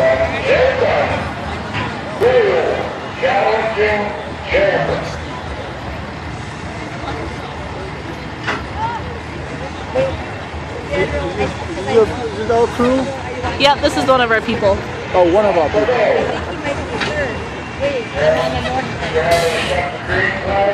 Challenging champion. Is this our crew? Yep, this is one of our people. Oh, one of our people. Today, you're having a green flag.